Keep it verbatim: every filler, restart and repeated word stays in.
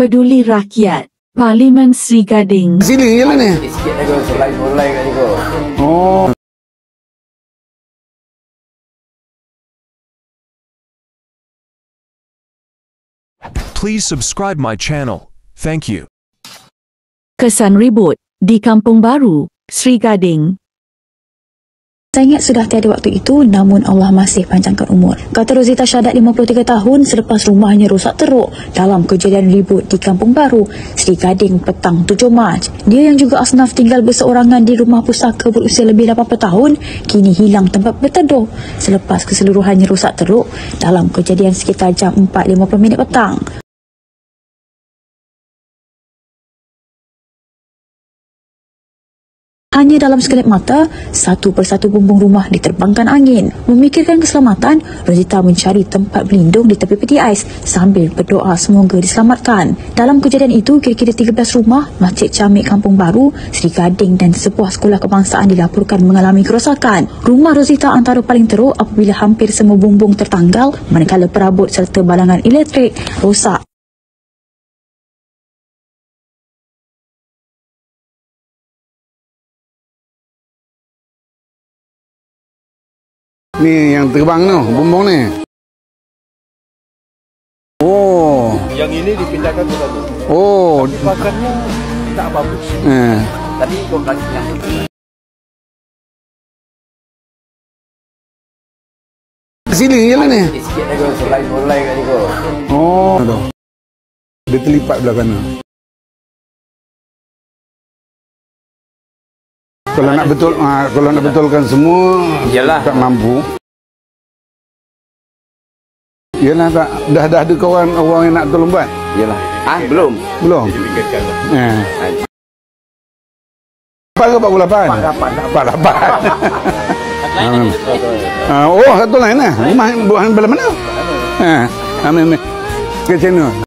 Peduli Rakyat, Parlimen Sri Gading. Sini je lah ni. Sikit lagi, selai-selai kat ni. Oh. Please subscribe my channel. Thank you. Kesan ribut di Kampung Baru, Sri Gading. Saya ingat sudah tiada waktu itu, namun Allah masih panjangkan umur. Kata Rozita Syahadat, lima puluh tiga tahun, selepas rumahnya rosak teruk dalam kejadian ribut di Kampung Baru, Sri Gading petang tujuh Mac. Dia yang juga asnaf tinggal berseorangan di rumah pusaka berusia lebih lapan puluh tahun, kini hilang tempat berteduh selepas keseluruhannya rosak teruk dalam kejadian sekitar jam empat lima puluh minit petang. Hanya dalam sekelip mata, satu persatu bumbung rumah diterbangkan angin. Memikirkan keselamatan, Rozita mencari tempat berlindung di tepi peti ais sambil berdoa semoga diselamatkan. Dalam kejadian itu, kira-kira tiga belas rumah, Masjid Camik Kampung Baru, Sri Gading dan sebuah sekolah kebangsaan dilaporkan mengalami kerosakan. Rumah Rozita antara paling teruk apabila hampir semua bumbung tertanggal, manakala perabot serta balangan elektrik rosak. Ni yang terbang tu, bumbung ni. Oh. Yang ini dipindahkan ke sana. Oh. Tapi pakannya tak bagus. Eh. Tadi kau kasih yang Sini je lah ni. sikit lagi, selai-selai kat ni. Oh. Aduh. Dia terlipat belah kanan. Kalau nak betul, ah, kalau nak betulkan semua, Yalah. tak mampu. Yalah, tak dah dah ada kawan orang yang nak tolong buat. Yalah. Ah, belum. Belum. Eh. Empat ke empat puluh lapan? Empat lapan. Empat lapan. Ah, oh, satu lain lah. Rumah buat belah mana? Ah, amin amin. Ke channel.